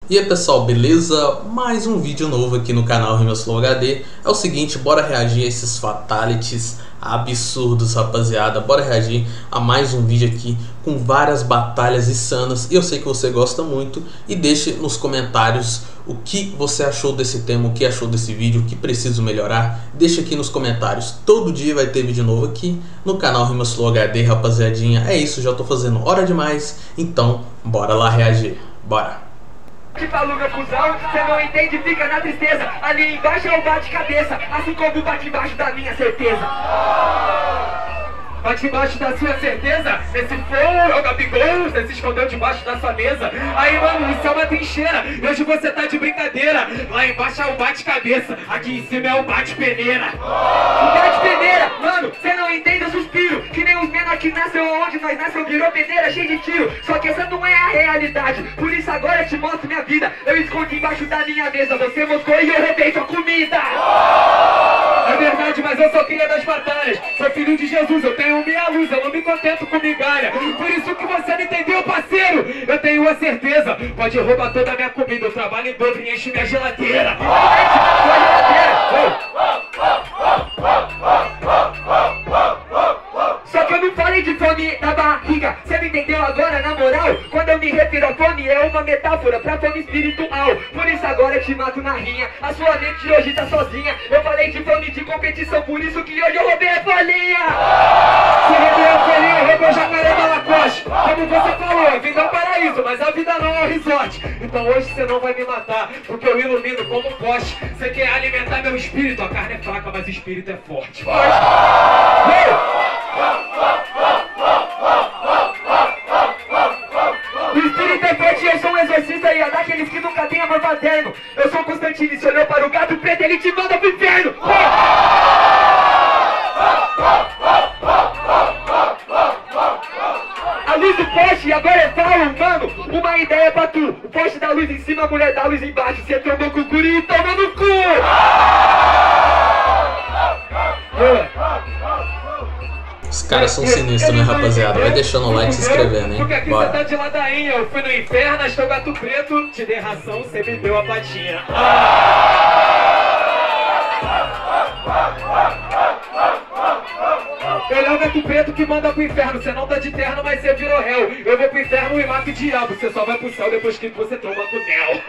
E aí pessoal, beleza? Mais um vídeo novo aqui no canal Rimas Flow HD. É o seguinte, bora reagir a esses fatalities absurdos, rapaziada. Bora reagir a mais um vídeo aqui com várias batalhas insanas. E eu sei que você gosta muito. E deixe nos comentários o que você achou desse tema, o que achou desse vídeo, o que preciso melhorar. Deixa aqui nos comentários. Todo dia vai ter vídeo novo aqui no canal Rimas Flow HD, rapaziadinha. É isso, já tô fazendo hora demais. Então, bora lá reagir. Bora! Que faluga, cuzão, cê não entende, fica na tristeza. Ali embaixo é o bate-cabeça, assim como bate embaixo da minha certeza. Bate embaixo da sua certeza? Esse flow é o Gabigol, você se escondeu debaixo da sua mesa. Aí, mano, isso é uma trincheira, e hoje você tá de brincadeira. Lá embaixo é o bate-cabeça, aqui em cima é o bate-peneira. O bate-peneira, mano, cê não entende, eu suspiro. Que nem os menor que nasceu onde nós nasceu, virou peneira, cheio de tiro. Só que essa não é a realidade, por isso agora eu te mostro minha vida. Eu escondi embaixo da minha mesa, você moscou e eu roubei sua comida. É verdade, mas eu sou cria das batalhas. Sou filho de Jesus, eu tenho minha luz, eu não me contento com migalha. Por isso que você não entendeu, parceiro. Eu tenho a certeza, pode roubar toda a minha comida. Eu trabalho em dobro e encho minha geladeira. Sua geladeira. Só que eu não falei de fome na barriga. Você não entendeu agora, na moral? Quando eu me refiro a fome, é uma metáfora pra fome espiritual. Por isso agora eu te mato na rinha. A sua mente hoje tá sozinha. Eu falei de fome de competição, por isso que hoje eu roubei a folhinha. Se roubei a folhinha, eu roubei o jacaré da Lacoste. Como você falou, a vida é um paraíso, mas a vida não é um resort. Então hoje você não vai me matar, porque eu ilumino como poste. Você quer alimentar meu espírito, a carne é fraca, mas o espírito é forte. O espírito é forte, eu sou um exorcista e é daqueles que nunca tem amor paterno. Eu sou Constantino, se olhou para o gato preto, ele te manda pro inferno. A luz do poste, agora eu falo, mano, uma ideia pra tu. O poste da luz em cima, a mulher da luz embaixo. Cê trombou com o guri e toma no cu. Os caras são sinistros, né, rapaziada? Vai deixando o like e se inscrevendo, hein? Porque aqui Bora. você tá de ladainha. Eu fui no inferno, achei o gato preto. Te dei ração, você me deu a patinha. Ele é o gato preto que manda pro inferno. Você não tá de terno, mas você virou réu. Eu vou pro inferno e mato o diabo. Você só vai pro céu depois que você toma com mel.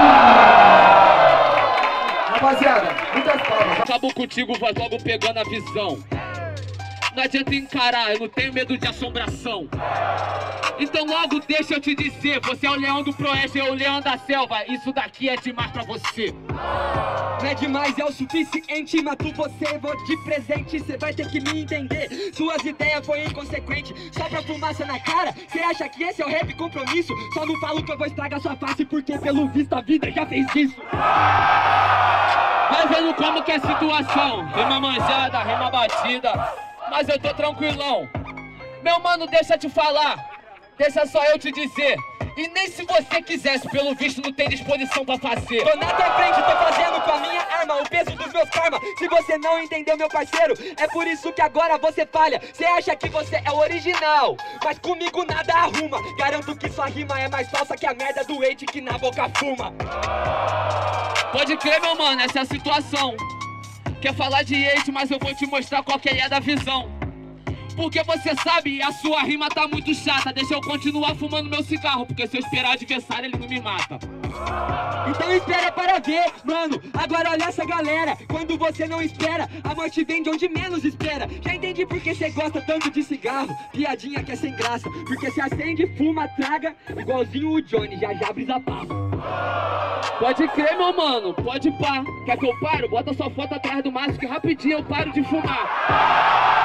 Rapaziada, muitas palmas. Acabou contigo, vai logo pegando a visão. Não adianta encarar, eu não tenho medo de assombração. Então logo deixa eu te dizer, você é o leão do proeste, eu o leão da selva. Isso daqui é demais pra você. Não é demais, é o suficiente. Mato você, vou de presente. Cê vai ter que me entender. Suas ideias foi inconsequente. Só pra fumaça na cara. Cê acha que esse é o rap compromisso? Só não falo que eu vou estragar sua face, porque pelo visto a vida já fez isso. Vai vendo como que é a situação. Rima manjada, rima batida, mas eu tô tranquilão. Meu mano, deixa eu te falar, deixa só eu te dizer. E nem se você quisesse, pelo visto não tem disposição pra fazer. Tô na tua frente, tô fazendo com a minha arma o peso dos meus karma. Se você não entendeu, meu parceiro, é por isso que agora você falha. Cê acha que você é o original, mas comigo nada arruma. Garanto que sua rima é mais falsa que a merda do hate que na boca fuma. Pode crer, meu mano, essa é a situação. Quer falar de hate, mas eu vou te mostrar qual que é da visão. Porque você sabe, a sua rima tá muito chata. Deixa eu continuar fumando meu cigarro, porque se eu esperar o adversário, ele não me mata. Então espera para ver, mano. Agora olha essa galera. Quando você não espera, a morte vem de onde menos espera. Já entendi porque você gosta tanto de cigarro. Piadinha que é sem graça. Porque se acende, fuma, traga. Igualzinho o Johnny, já brisa papo. Pode crer, meu mano, pode pá. Quer que eu paro? Bota sua foto atrás do maço que rapidinho eu paro de fumar.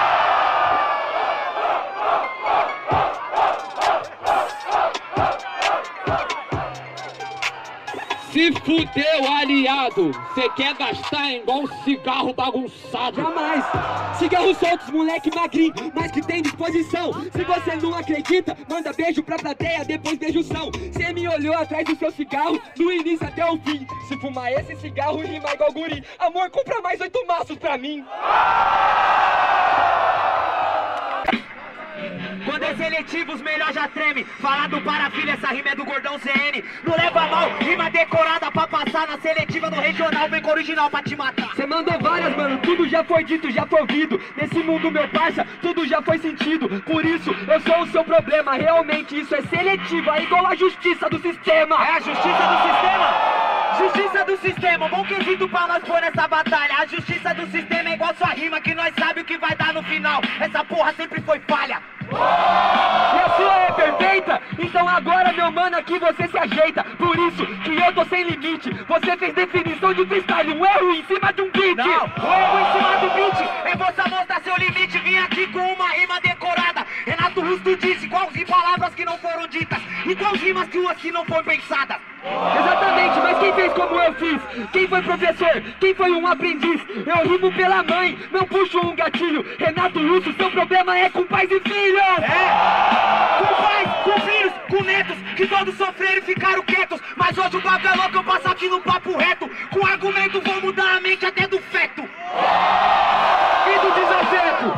Se fudeu, aliado. Cê quer gastar igual um cigarro bagunçado. Jamais. Cigarros soltos, moleque magrinho, mas que tem disposição. Se você não acredita, manda beijo pra plateia, depois beijuzão. Cê me olhou atrás do seu cigarro, do início até o fim. Se fumar esse cigarro, rima igual guri. Amor, compra mais 8 maços pra mim. Quando é Dias eletivos, melhor já treme. Falado para a filha, essa rima é do gordão CN. Não leva mal, rima decorada pra passar na seletiva do regional. Vem com original pra te matar. Cê mandou várias, mano, tudo já foi dito, já foi ouvido. Nesse mundo, meu parça, tudo já foi sentido. Por isso, eu sou o seu problema. Realmente isso é seletivo, é igual a justiça do sistema. É a justiça do sistema? Justiça do sistema, bom quesito pra nós pôr nessa batalha. A justiça do sistema é igual sua rima, que nós sabe o que vai dar no final. Essa porra sempre foi falha. E a sua é perfeita? Então agora, meu mano, aqui você se ajeita. Por isso que eu tô sem limite. Você fez definição de freestyle, um erro em cima de um beat. Não, o erro em cima do beat é você mostrar seu limite. Vim aqui com uma rima decorada. Renato Russo disse quais palavras que não foram ditas e quais rimas que não foram pensadas. Exatamente, mas quem fez como eu fiz? Quem foi professor? Quem foi um aprendiz? Eu rimo pela mãe, não puxo um gatilho. Renato Russo, seu problema é com pais e filhos. É, com pais, com filhos, com netos, que todos sofreram e ficaram quietos. Mas hoje o papo é louco, eu passo aqui no papo reto. Com argumento vou mudar a mente até do feto e do desafeto.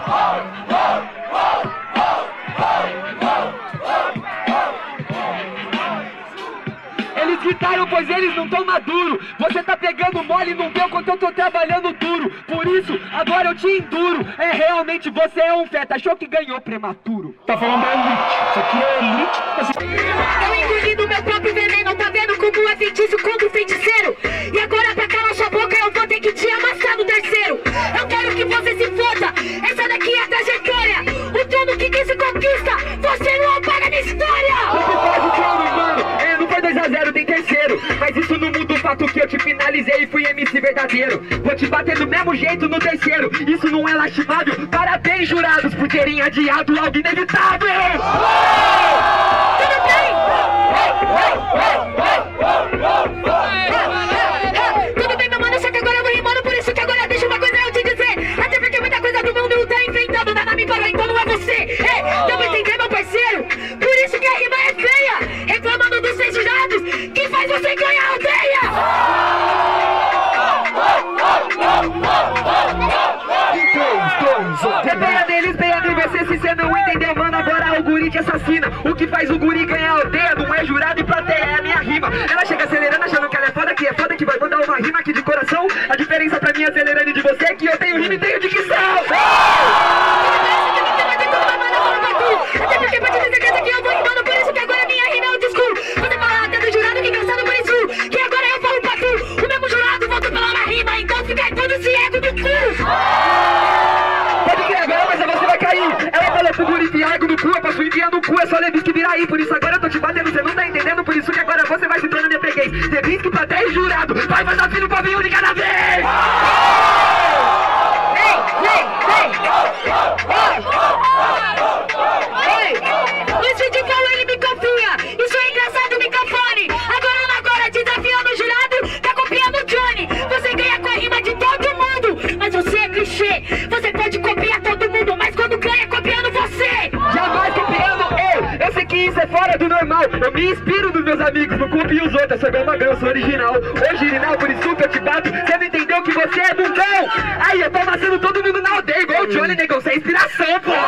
Eles gritaram, pois eles não tão maduros. Você tá pegando mole e não vê o quanto eu tô trabalhando duro. Por isso, agora eu te enduro. É, realmente você é um feta, achou que ganhou prematuro. Tá falando da elite, isso aqui é elite. Eu engoli do meu próprio veneno, tá vendo como é feitiço contra o feiticeiro? E agora pra calar sua boca eu vou ter que te amassar no terceiro. Eu quero que você se foda, essa daqui é a trajetória. O trono que quem se conquista, você não apaga na história. Você faz o trono, mano, não foi 2 a 0, tem terceiro. Mas isso não muda o fato que eu te finalizei e fui MC verdadeiro. Vou te bater do mesmo jeito no terceiro, isso não é lastimável. Parabéns, jurados, por terem adiado algo inevitável. Tudo bem? Tudo bem, meu mano, só que agora eu vou rimando. Por isso que agora deixa uma coisa eu te dizer. Até porque muita coisa do mundo tá inventando, nada me parou, então não é você. Dá pra entender, meu parceiro? Por isso que a rima é feia. Reclamando dos 6 jurados, que faz você ganhar a aldeia. Venha neles, venha em você, se você não entendeu, mano, agora o guri te assassina. O que faz o guri ganhar a aldeia não é jurado e plateia, é a minha rima. Ela chega acelerando, achando que ela é foda que vai mandar uma rima aqui de coração. A diferença pra mim acelerando de você é que eu tenho rima e tenho dicção. Até porque pode ter certeza que eu vou rimando, por isso que agora minha rima é o discurso. Você fala até do jurado que engraçado por isso, que agora eu falo pra tu. O mesmo jurado volta pela uma rima, então fica todo esse ego do cu. Pode crer agora, mas você vai cair. Ela falou pro guri enfiar algo no cu, eu posso enfiar no cu, é só Levis que vira aí. Por isso agora eu tô te batendo, você não tá entendendo. Por isso que agora você vai se tornando minha freguês. Levis que plateia e jurado, vai fazer filho pra vir um de cada vez. Luiz Fidicão, ele me confia. Isso é engraçado, microfone. Agora, desafiando o jurado, tá copiando o Johnny. Você ganha com a rima de todo mundo, mas você é clichê. Você pode copiar todo mundo, mas quando ganha, copiando você. Jamais copiando eu sei que isso é fora do normal. Eu me inspiro nos meus amigos, não copio os outros. Eu sou magrão, eu sou original. Original, por isso que eu te bato. Você não entendeu que você é bundão. Aí eu tô amassando todo mundo na aldeia, igual o Johnny, negão. Você é inspiração, pô.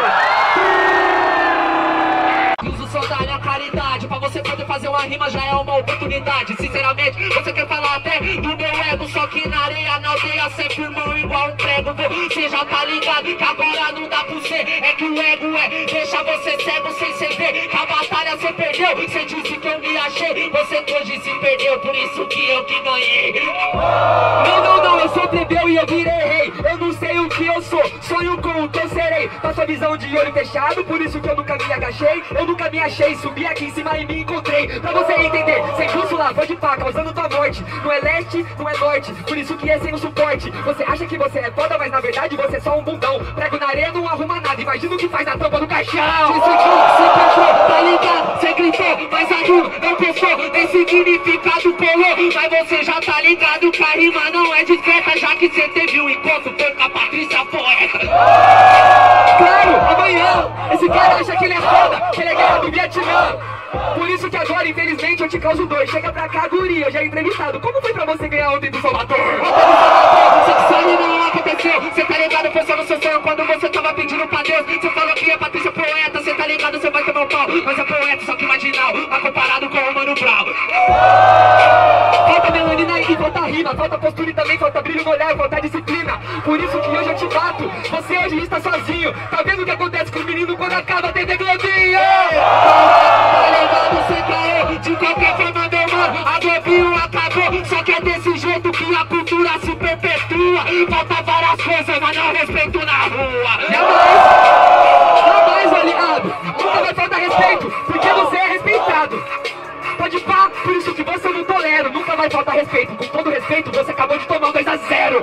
Uso só da minha caridade, pra você poder fazer uma rima já é uma oportunidade. Sinceramente, você quer falar até do meu ego, só que na areia, na aldeia, cê firmou igual um prego. Você já tá ligado que agora não dá pra você. É que o ego deixa você cego sem cê ver que a batalha cê perdeu. Cê disse que eu me achei, você hoje se perdeu, por isso que eu que ganhei. Não, eu sou plebeu e eu virei rei. Eu não sei o que eu sou, sonho com o que eu serei. Com a sua visão de olho fechado, por isso que eu nunca me agachei. Eu nunca me achei, subi aqui em cima e me encontrei. Pra você entender, sem bússola, vou de pá, causando tua morte. Não é leste, não é norte, por isso que é sem o suporte. Você acha que você é foda, mas na verdade você é só um bundão. Prego na areia, não arruma nada, imagina o que faz na tampa do caixão. Isso aqui, cê cantou, tá ligado, cê gritou, mas a rima não pensou, nem significado colou. Mas você já tá ligado que a rima não é discreta, já que cê teve um encontro com a Patrícia Poeta. Claro, amanhã, esse cara acha que ele é foda, que ele é guerra do Vietnã. Por isso que agora, infelizmente, eu te causo dor. Chega pra cá, guri, eu já entrevistado. Como foi pra você ganhar ontem do Salvador? Você que sabe não aconteceu, cê tá ligado, foi só no seu sonho quando você tava pedindo pra Deus. Cê falou que é Patrícia Poeta, cê tá ligado, você vai tomar um pau. Mas é poeta, só que marginal, tá comparado com o Mano Brown. Falta melanina e falta rima, falta postura e também falta brilho no olhar, falta disciplina. Por isso que hoje eu te bato, você hoje está sozinho. Tá vendo o que acontece com o menino quando acaba a TV Globinho? Tá ligado, cê caô, de qualquer forma, meu mano, a Globinho acabou. Só que é desse jeito que a cultura se perpetua. Falta várias coisas, mas não respeito na rua. Jamais, aliado, nunca vai faltar respeito, porque você é respeitado. Pode pá, por isso que você não tolera, nunca vai faltar respeito. Com todo respeito, você acabou de tomar um 2-0.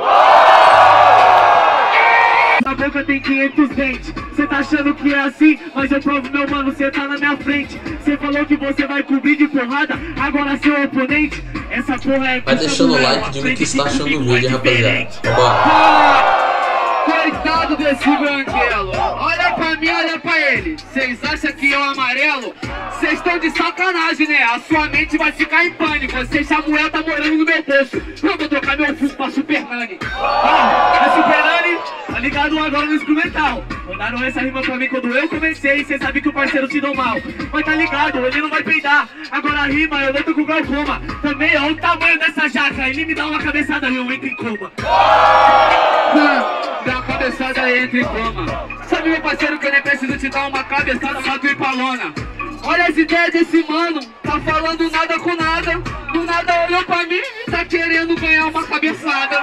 Na boca tem 500 dentes. Cê tá achando que é assim, mas eu provo, meu mano, cê tá na minha frente. Cê falou que você vai cobrir de porrada, agora seu oponente, essa porra é... Vai deixando o like, diga o que está achando do vídeo, rapaziada. Bora. Coitado desse branquelo, olha pra mim, olha pra ele. Vocês acham que eu amarelo? Vocês estão de sacanagem, né? A sua mente vai ficar em pânico. Você Samuel tá morando no meu bolso. Eu vou trocar meu fundo pra Super Nani. A Super Nani, tá ligado agora no instrumental. Mandaram essa rima pra mim quando eu comecei. Cê sabe que o parceiro se deu mal, mas tá ligado, ele não vai peidar. Agora a rima, eu luto com o glaucoma. Também olha o tamanho dessa jaca, ele me dá uma cabeçada e eu entro em coma. Dá uma cabeçada e entra em coma. Sabe, meu parceiro, que eu nem preciso te dar uma cabeçada pra tu ir pra lona. Olha as ideias desse mano, tá falando nada com nada. Do nada olhou pra mim e tá querendo ganhar uma cabeçada.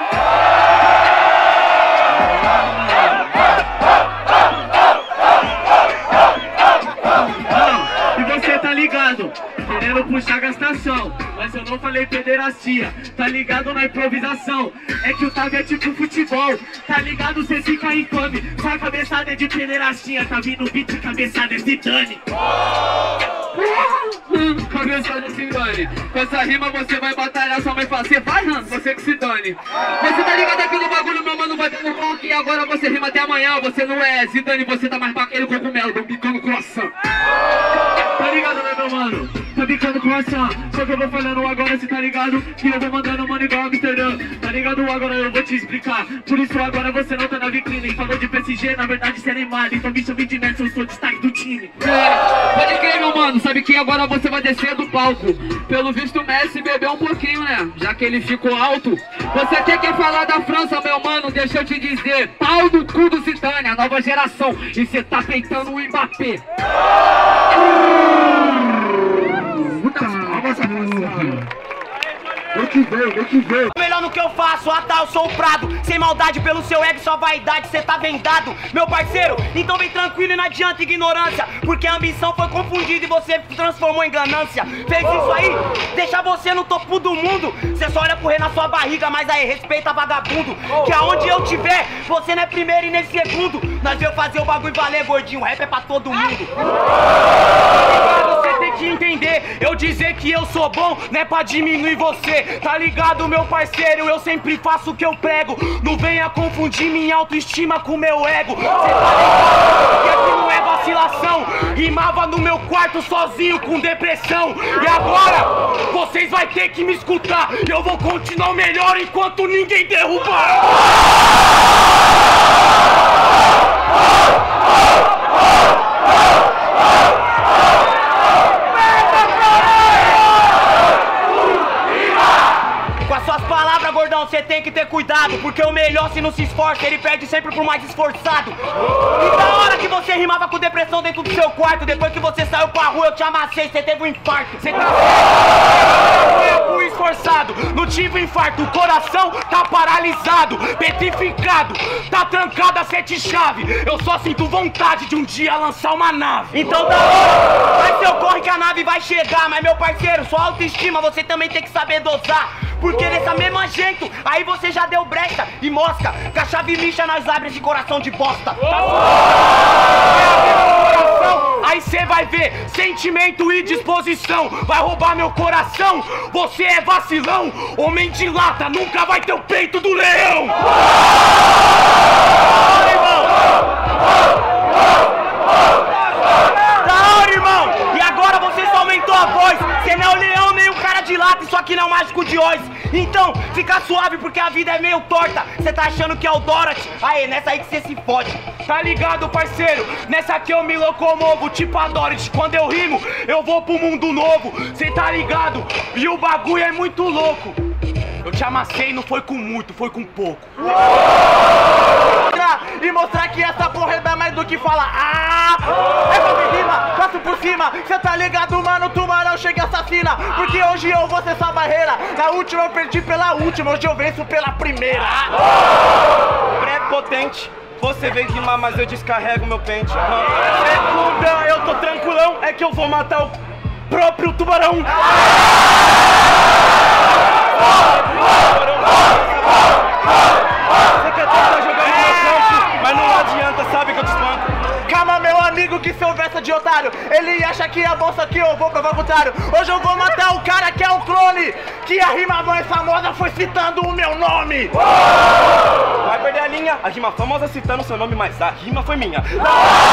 E você tá ligado, querendo puxar gastação, mas eu não falei pederastia. Tá ligado na improvisação, é que o tag é tipo futebol. Tá ligado, cê fica infame, sua cabeçada é de pederastia. Tá vindo beat, cabeçada é Zidane. Cabeçada se dane. Com essa rima você vai batalhar, sua mãe fala, você vai, Rando, você que se dane. Você tá ligado aqui no bagulho, meu mano, vai dando rock. E agora você rima até amanhã, você não é Zidane, você tá mais baqueiro com cogumelo, do bicão no coração. Tá ligado, né, meu mano? Tá bicando com ação. Só que eu vou falando agora, cê tá ligado? Que eu vou mandando mano igual Amsterdã. Tá ligado? Agora eu vou te explicar. Por isso agora você não tá na vitrine. Falou de PSG, na verdade cê é Neymar. Então me chame de Messi, eu sou destaque do time. Pode crer, meu mano, sabe que agora você vai descer do palco. Pelo visto o Messi bebeu um pouquinho, né? Já que ele ficou alto. Você quer falar da França, meu mano? Deixa eu te dizer, pau do cu do Zidane, a nova geração. E cê tá peitando o Mbappé. Melhor no que eu faço, eu sou o Prado. Sem maldade pelo seu ego, sua vaidade, cê tá vendado, meu parceiro. Então vem tranquilo e não adianta ignorância, porque a ambição foi confundida e você transformou em ganância. Fez isso aí, deixa você no topo do mundo. Cê só olha pro rei na sua barriga, mas aí respeita vagabundo. Que aonde eu tiver, você não é primeiro e nem segundo. Nós veio fazer o bagulho valer, gordinho, o rap é pra todo mundo. Você tem que entender, eu dizer que eu sou bom não é pra diminuir você. Tá ligado, meu parceiro, eu sempre faço o que eu prego. Não venha confundir minha autoestima com meu ego. Cê tá ligado que aqui não é vacilação. Rimava no meu quarto sozinho com depressão. E agora, vocês vai ter que me escutar. Eu vou continuar o melhor enquanto ninguém derrubar. Com as suas palavras, gordão, você tem que ter cuidado, porque o melhor, se não se esforça, ele perde sempre pro mais esforçado. E da hora que você rimava com depressão dentro do seu quarto, depois que você saiu pra rua, eu te amassei, você teve um infarto. Você tá eu fui esforçado, não tive infarto, o coração tá paralisado, petrificado, tá trancado a 7 chaves. Eu só sinto vontade de um dia lançar uma nave. Então da hora, vai seu corre que a nave vai chegar. Mas meu parceiro, sua autoestima você também tem que saber dosar, porque dessa mesma jeito, aí você já deu brecha e mosca. Com a chave lixa nós abre esse coração de bosta. Aí cê vai ver sentimento e disposição. Vai roubar meu coração, você é vacilão. Homem de lata nunca vai ter o peito do leão. Da hora, irmão. E agora você só aumentou a voz. Cê não é o leão nem o cara de Pilates, só que não mágico de Oz. Então, fica suave porque a vida é meio torta. Cê tá achando que é o Dorothy? Aê, nessa aí que cê se fode. Tá ligado, parceiro? Nessa aqui eu me locomovo, tipo a Dorothy. Quando eu rimo, eu vou pro mundo novo. Cê tá ligado? E o bagulho é muito louco. Eu te amassei, não foi com muito, foi com pouco. E mostrar que essa porra é mais do que falar. É pra me rima, passo por cima. Cê tá ligado, mano, tubarão chega e assassina. Porque hoje eu vou ser sua barreira. Na última eu perdi pela última, hoje eu venço pela primeira. Pré-potente. Você vem rimar, mas eu descarrego meu pente. Segunda, eu tô tranquilão, é que eu vou matar o próprio tubarão. Você quer tentar jogar no meu campo, mas não adianta, sabe que eu te espanco. Calma, meu amigo, que seu verso de otário. Ele acha que é bolsa que eu vou provar o contrário. Hoje eu vou matar o cara que é um clone, que a rima mais famosa foi citando o meu nome. Vai perder a linha, a rima famosa citando seu nome, mas a rima foi minha. Você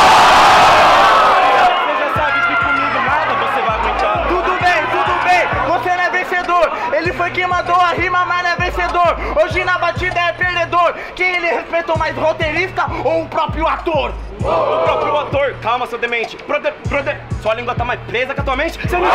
já sabe que comigo nada você vai aguentar. Tudo bem, você não é vencedor. Ele foi quem mandou a rima, mas não é vencedor. Hoje na batida é perdedor. Quem ele respeitou mais, roteirista ou o próprio ator? O próprio ator. Calma, seu demente. Brother, sua língua tá mais presa que a tua mente. Você não...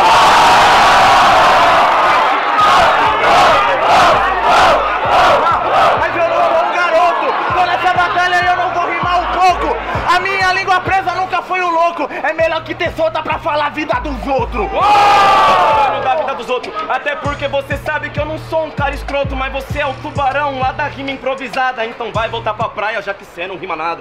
Mas eu não sou um garoto. Tô nessa batalha e eu não vou rimar um pouco. A minha língua presa nunca foi um louco. É melhor que ter solta pra falar a vida dos outros. Não dá a vida dos outros. Até porque você sabe que eu não sou um cara escroto, mas você é o tubarão lá da rima improvisada. Então vai voltar pra praia, já que cê não rima nada.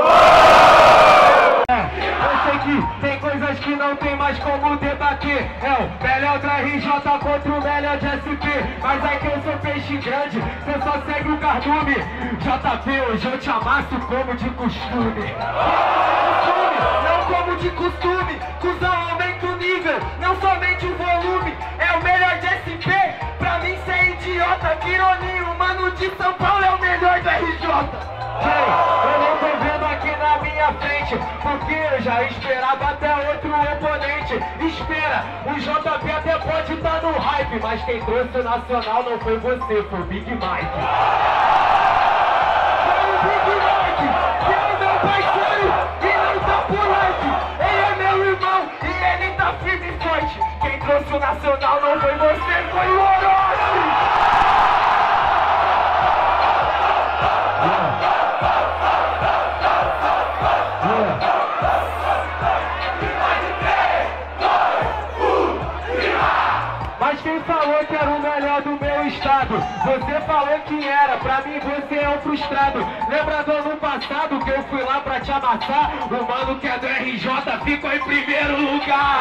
Eu sei que tem coisas que não tem mais como debater. É o melhor da RJ contra o melhor de SP. Mas é que eu sou peixe grande, cê só segue o cardume. JP, hoje eu te amasso como de costume. Não como de costume, cuzão, aumenta o nível, não somente o volume. É o melhor de SP, pra mim cê é idiota. Que ironia, o mano de São Paulo é o melhor do RJ. Eu não tô vendo aqui na minha frente, porque eu já esperava até outro oponente. Espera, o JP até pode estar no hype, mas quem trouxe o nacional não foi você, foi o Big Mike. Foi o Big Mike, que é meu parceiro e não tá por like. Ele é meu irmão e ele tá firme e forte. Quem trouxe o nacional não foi você, foi o Orochi. Mas quem falou que era o melhor do meu estado? Você falou que era, pra mim você é um frustrado. Lembra do ano passado que eu fui lá pra te amassar? O mano que é do RJ ficou em primeiro lugar.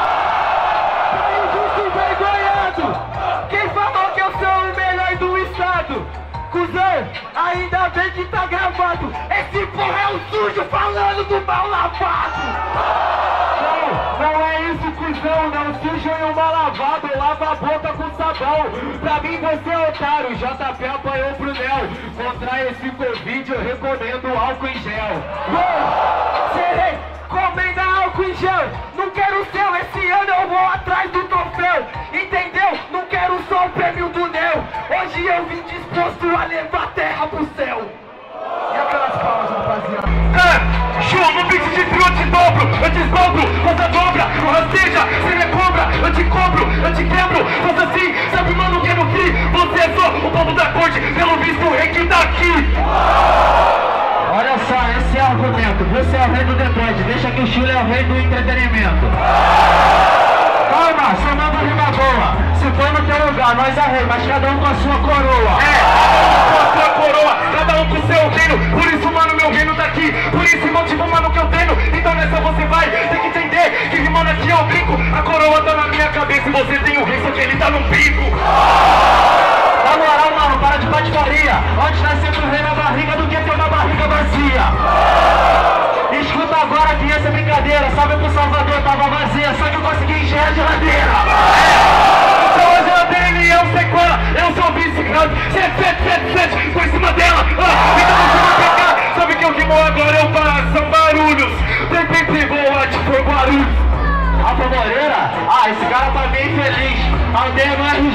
Injusto envergonhado. Quem falou que eu sou o melhor do estado? Cuzão, ainda bem que tá gravado. Esse porra é o sujo falando do mal lavado. Não é isso, cuzão, não sujo e um mal lavado. Lava a boca com sabão. Pra mim você é otário, JP apanhou pro Nel. Contra esse Covid eu recomendo álcool em gel. Você recomenda álcool em gel? Não quero o seu, esse ano eu vou atrás do troféu. Entendeu? Não quero só o prêmio do Nel. Hoje eu vim disposto a levar a terra pro céu. E aquelas palmas, rapaziada? Show, no beat de trio eu te dobro, eu desdobro, você dobra, ou seja, você me cobra, eu te cobro, eu te quebro, faça assim, sabe mano que é no fim, você é só o povo da corte, pelo visto o rei que tá aqui. Olha só, esse é o argumento, você é o rei do Detroit, deixa que o Chile é o rei do entretenimento. Calma, chamando a rima boa, se for no teu lugar, nós é rei, mas cada um com a sua coroa. Com a sua coroa, cada um com o seu reino, por isso mano meu reino tá aqui, por isso motivo mano que eu tenho, então nessa você vai ter que entender que rimando aqui eu brinco, a coroa tá na minha cabeça e você tem o rei, só que ele tá no bico. Na moral mano, para de patifaria, onde tá sempre o rei na barriga do que ter uma barriga vazia. Escuta agora que essa é brincadeira, sabe que o Salvador tava vazia, só que eu consegui encher a geladeira. Então a geladeira e eu sequela, eu sou o vice-grande, 7, por cima dela. Então você vai pegar, sabe que eu rimo agora, eu faço, são barulhos. Depende, boa, tipo Guarulhos. Rafa Moreira? Esse cara tá bem feliz. A aldeia não é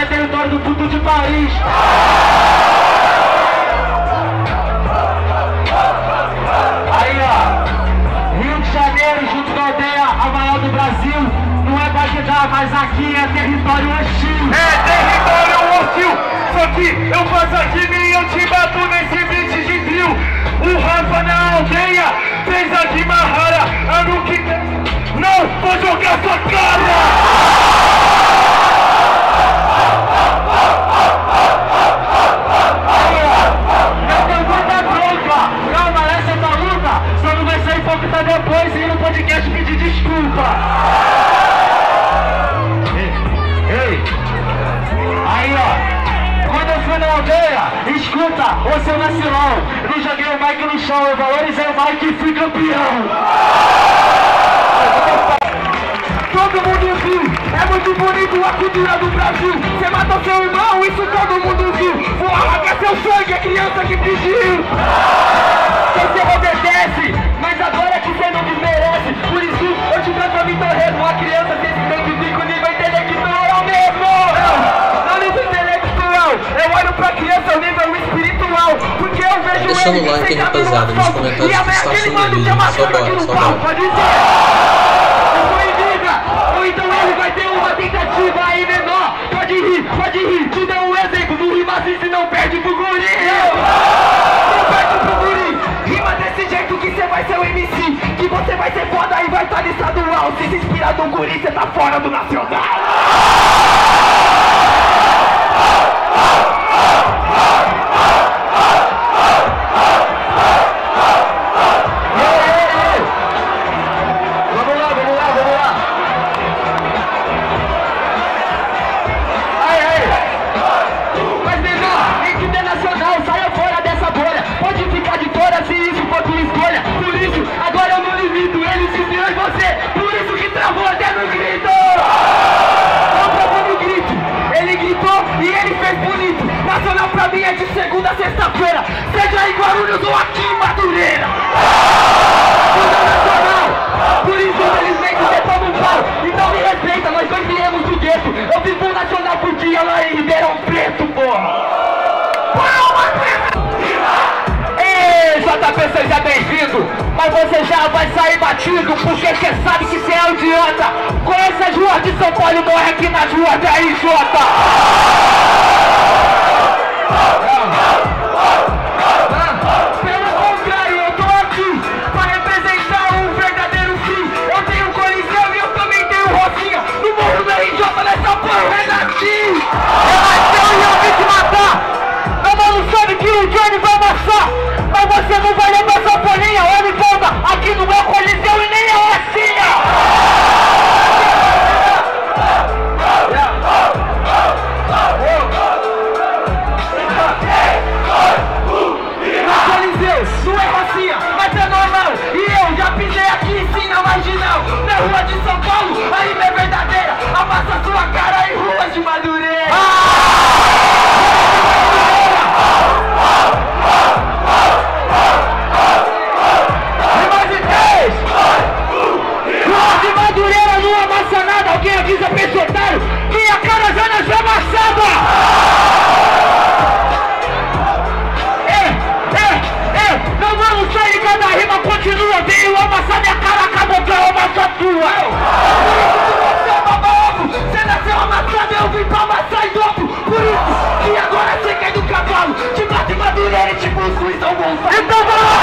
é território do puto de Paris. Aí ó, Rio de Janeiro junto com a aldeia a maior do Brasil. Não é Bagdá, mas aqui é território hostil. É território hostil. Só que eu faço aqui e eu te bato nesse beat de drill. O Rafa na aldeia fez aqui Mahara. Ano que não vou jogar sua cara. Tá depois e no podcast pedir desculpa. Ei. Aí ó, quando eu fui na aldeia, escuta, ô seu vacilão, não joguei o mic no chão, eu valorizei o mic e fui campeão. Todo mundo viu, é muito bonito a cultura do Brasil. Você matou seu irmão, isso todo mundo viu. Vou arrancar seu sangue, a criança que pediu. Você obedece, mas agora que você não desmerece. Por isso eu te transformo em torresmo. Uma criança tem que identificar o nível intelectual é o mesmo. Não nível intelectual, eu olho pra criança ao nível espiritual. Porque eu vejo deixando ele o like, rapaziada, nos comentários e amanhã aquele mano que é uma cama aqui no pau. Pode dizer, eu sou em vida. Ou então ele vai ter uma tentativa aí menor. Pode rir, te deu um exemplo. Não rima assim se não perde pro guri. Não perde pro guri. Rima desse jeito que você vai ser o MC. Que você vai ser foda e vai estar no estadual. Se inspirar do guri, você tá fora do nacional. Nacional pra mim é de segunda a sexta-feira, seja em Guarulhos ou aqui em Madureira. Nacional, por isso infelizmente você toma um pau. Então me respeita, nós dois viemos do gueto. Eu vivo o Nacional por dia lá em Ribeirão Preto, porra. Ei, JP, seja bem-vindo. Mas você já vai sair batido, porque você sabe que você é um idiota. Conhece as ruas de São Paulo e morre aqui nas ruas da RJ. Pelo contrário, eu tô aqui pra representar um verdadeiro fim. Eu tenho Coliseu e eu também tenho Rocinha. No morro da RJ nessa porra é daqui. Eu ia vir te matar. Meu mano sabe que o Johnny vai amassar, mas você não vai levar essa folhinha. Olha, bomba, aqui no meu Coliseu e nem a Rocinha. Não é Rocinha, mas é normal. E eu já pisei aqui sim na marginal. Na rua de São Paulo, a rima é verdadeira. Amassa sua cara em ruas de Madureira. Rima de 3. Rua de Madureira não amassa nada. Alguém avisa pra esse otário que a cara já nasceu amassada. Não vamos sair, cada rima continua. Veio amassar minha cara, acabou que eu amasso a tua. Você é babaovo, você nasceu amassado, eu vim pra amassar em dobro. Por isso que agora você cai do cavalo. Te bato em Madureira e te busco em São Gonçalo. Então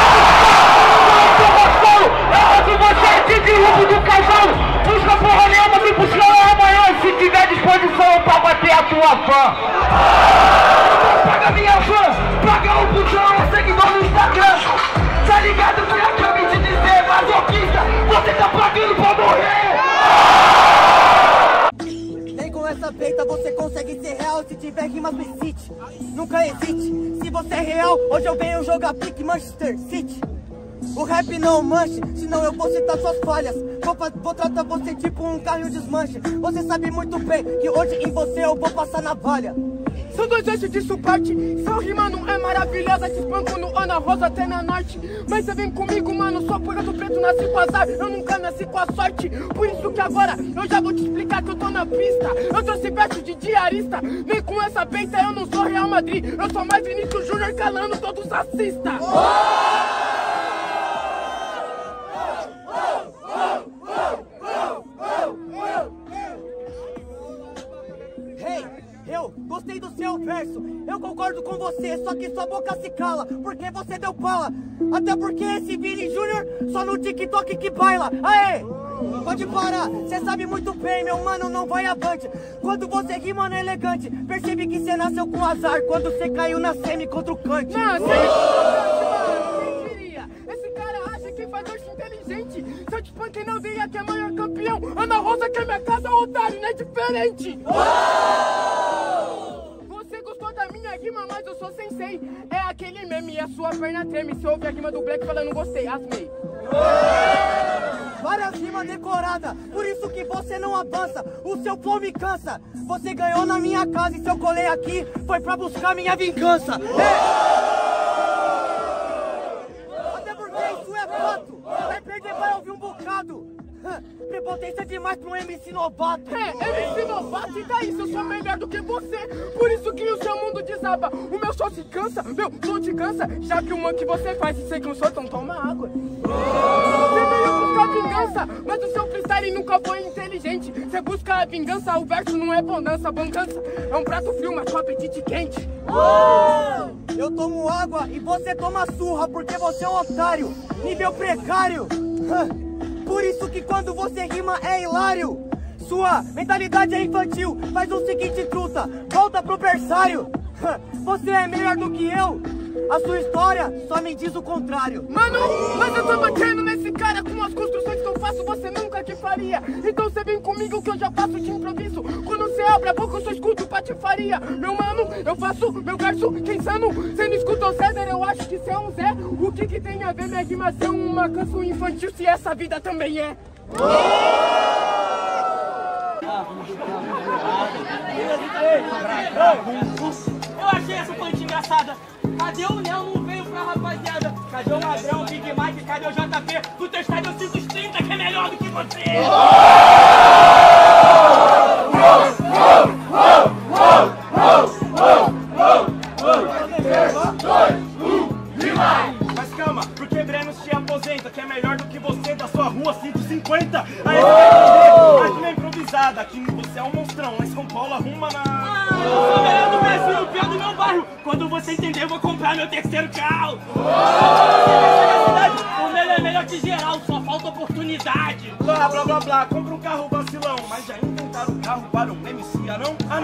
eu você te derrubo do cavalo. Busca porra nenhuma, me buscar amanhã. Se tiver disposição pra bater a tua fã. Paga minha fã, paga o busão, é seguidor no Instagram. Tá ligado que eu acabei de dizer, masoquista, você tá pagando pra morrer. Nem com essa peita você consegue ser real. Se tiver rimas no City, nunca hesite. Se você é real, hoje eu venho jogar pique Manchester City. O rap não manche, senão eu vou citar suas falhas. Vou tratar você tipo um carro desmanche. Você sabe muito bem que hoje em você eu vou passar navalha. São dois eixos de suporte. Sua rima não é maravilhosa, te espanco no Ana Rosa até na norte. Mas você vem comigo, mano, só por do preto nasci com azar. Eu nunca nasci com a sorte. Por isso que agora eu já vou te explicar que eu tô na pista. Eu trouxe verso de diarista. Nem com essa peita eu não sou Real Madrid. Eu sou mais Vinícius Júnior calando todos assistas. Eu gostei do seu verso, eu concordo com você, só que sua boca se cala, porque você deu pala. Até porque esse Vini Júnior só no TikTok que baila. Aê! Pode parar, cê sabe muito bem, meu mano, não vai avante. Quando você rima, mano, é elegante. Percebi que cê nasceu com azar quando cê caiu na semi contra o Kant. Mano, quem diria? Esse cara acha que faz verso inteligente. Se eu te espanquei na aldeia que é maior campeão, Ana Rosa que é minha casa, otário, não é diferente. Você gostou da minha rima, mas eu sou sensei. É aquele meme e a sua perna treme. Se ouve a rima do Black falando gostei, asmei. Várias rimas decoradas, por isso que você não avança. O seu flow me cansa. Você ganhou na minha casa e se eu colei aqui foi pra buscar minha vingança. Até porque isso é fato. Vai perder, vai ouvir um bocado. Prepotência demais pra um MC novato. MC novato, e daí se eu sou melhor do que você? Por isso que o seu mundo desaba. O meu só se cansa, meu flow te cansa. Já que uma que você faz e sei que não sou, então toma água. Você veio buscar vingança, mas o seu freestyle nunca foi inteligente. Você busca a vingança, o verso não é bonança. Bonança é um prato frio, mas com apetite quente. Eu tomo água e você toma surra, porque você é um otário, nível precário. Por isso que quando você rima é hilário. Sua mentalidade é infantil. Faz o seguinte, truta, volta pro berçário. Você é melhor do que eu. A sua história só me diz o contrário. Mano, mas eu tô batendo nesse cara. Com as construções que eu faço você nunca que faria. Então você vem comigo que eu já faço de improviso. Quando você abre a boca eu só escuto patifaria. Meu mano, eu faço meu verso que insano. Cê não escuta o César, eu acho que cê é um Zé. O que tem a ver minha rima ser uma canção infantil se essa vida também é? Eu achei essa punch engraçada. Cadê o Léo? Não veio pra rapaziada. Cadê o Ladrão, Big Mike? Cadê o JP? Do teu estádio eu sinto os 30 que é melhor do que você. Mas calma, porque Brenos te aposenta, que é melhor do que você da sua rua 150. Aí você vai entender, aqui não é improvisada, aqui você é um monstrão, lá em São Paulo arruma na... Eu sou o melhor do Brasil, o pior do meu bairro. Quando você entender, eu vou comprar meu terceiro carro. O meu é melhor que geral, só falta oportunidade. Blá, blá, blá, blá, compra um carro vacilão. Mas já inventaram um carro para um MC, ah não? Ah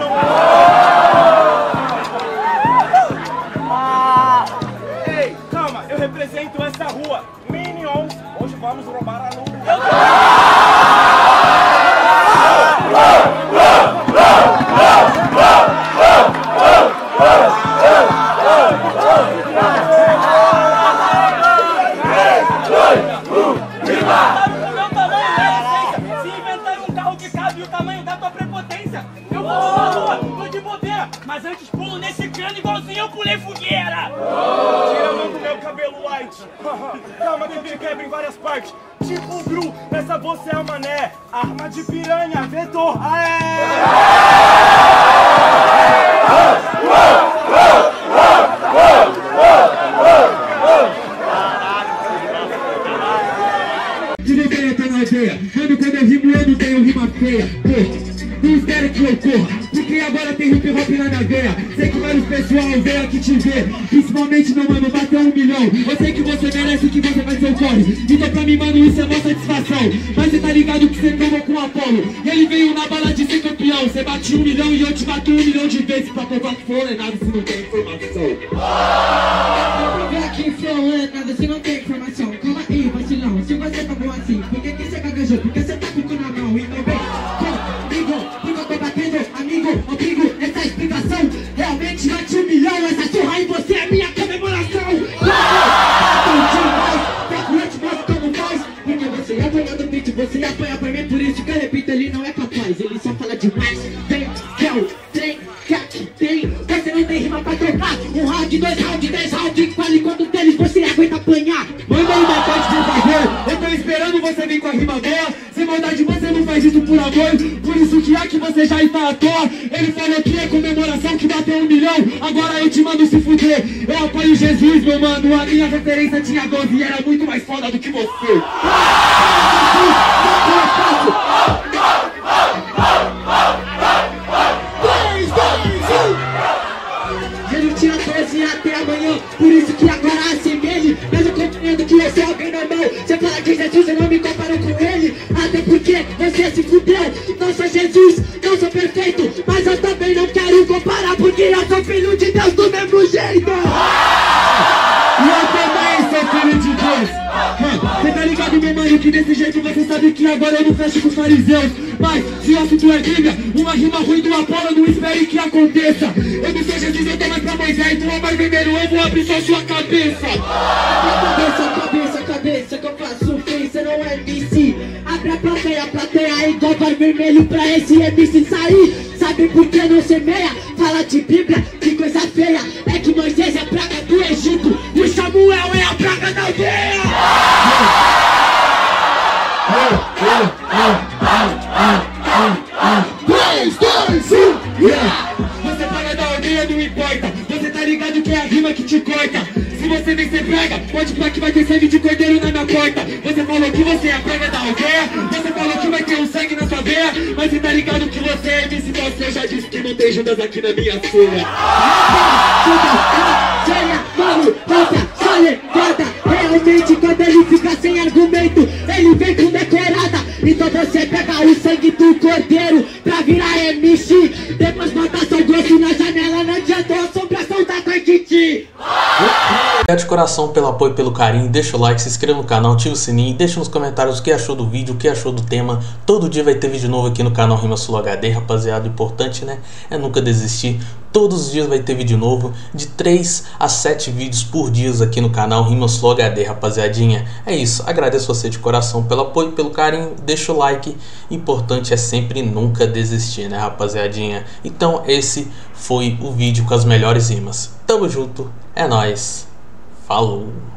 não. Ei, calma, eu represento essa rua. Minions, hoje vamos roubar a lua. Mas antes pulo nesse cano igualzinho eu pulei fogueira. Tira a mão do meu cabelo white. Calma, bebê, quebra em várias partes. Tipo o Gru, essa você é a mané. Arma de piranha, vetor, Tudo bem, eu tô na aldeia. Mano, quando eu rimo, eu não tenho rima feia. Não espera que eu corra, porque agora tem hip hop na minha veia. Sei que vários pessoal veio aqui te ver, principalmente meu mano, bateu 1 milhão. Eu sei que você merece, que você vai ser o corre. Então pra mim, mano, isso é mó satisfação. Mas cê tá ligado que cê tomou com o Apolo. Ele veio na bala de ser campeão. Cê bate 1 milhão e eu te bato 1 milhão de vezes. Pra provar que flow é nada se não tem informação. Pra provar que flow é nada se não tem informação. Calma aí, vacilão, se você tá bom assim, por que cê gaguejou? Porque cê tá com tudo na mão e não vem. Amigo, obrigo essa explicação. Realmente bate 1 milhão. Essa surra aí você é minha comemoração. Como faz? Porque você apanha do beat, você apanha pra mim. Por isso que eu repito, ele não é capaz. Ele só fala demais. Tem, quer o trem, quer que tem. Você rima pra tocar. Um round, 2 round, 10 round, quase quanto deles você aguenta apanhar. Manda aí uma parte de favor, eu tô esperando você vir com a rima boa. Sem maldade você não faz isso por amor, por isso que aqui você já está à toa. Ele falou que é comemoração que bateu 1 milhão, agora eu te mando se fuder. Eu apoio Jesus, meu mano, a minha referência tinha 12 e era muito mais foda do que você. Ele tinha 12 até amanhã, por isso que agora assemelhe. Mesmo compreendo que eu sou alguém normal, você fala que Jesus, eu não me comparo com ele. Até porque você se fudeu. Não sou Jesus, não sou perfeito, mas eu também não quero comparar, porque eu sou filho de Deus do mesmo jeito. E eu também sou filho de Deus. Cê tá ligado, meu mano, que desse jeito você sabe que agora eu não fecho com os fariseus. Mas se o assunto é Bíblia, uma rima ruim do Apolo, não espere que aconteça. Eu não sou Jesus, eu tô mais pra Moisés, tu é mais vermelho, eu vou abrir só sua cabeça. Cabeça, que eu faço free, cê não é MC. Abre a plateia igual vai vermelho pra esse MC sair. Sabe por que não semeia? Fala de Bíblia, que coisa feia. É que Moisés é a praga do Egito e o Samuel é a praga da aldeia. Você paga da aldeia, não importa. Você tá ligado que é a rima que te corta. Se você vem ser prega, pode pra que vai ter sangue de cordeiro na minha porta. Você falou que você é a prega da aldeia, você falou que vai ter um sangue na sua veia, mas você tá ligado que você é MC, você já disse que não tem Judas aqui na minha ceia. Mano, volta, só levanta. Realmente quando ele fica sem argumento, ele vem com decorada. Então você pega o sangue do cordeiro pra virar MC. Depois bota seu grosso na janela, não adiantou a assombração da Taquiti. Obrigado de coração pelo apoio e pelo carinho, deixa o like, se inscreva no canal, ativa o sininho, deixa nos comentários o que achou do vídeo, o que achou do tema. Todo dia vai ter vídeo novo aqui no canal Rima Sul HD, rapaziada. O importante, né, é nunca desistir. Todos os dias vai ter vídeo novo, de 3 a 7 vídeos por dia aqui no canal Rima Sul HD, rapaziadinha. É isso, agradeço você de coração pelo apoio, pelo carinho, deixa o like. Importante é sempre nunca desistir, né, rapaziadinha. Então esse foi o vídeo com as melhores rimas. Tamo junto, é nóis, falou!